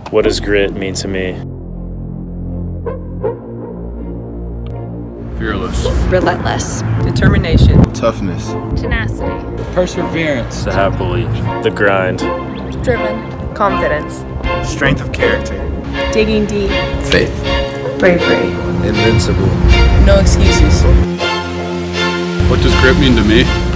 What does grit mean to me? Fearless. Relentless. Determination. Toughness. Tenacity. Perseverance. To have belief. The grind. Driven. Confidence. Strength of character. Digging deep. Faith. Bravery. Invincible. No excuses. What does grit mean to me?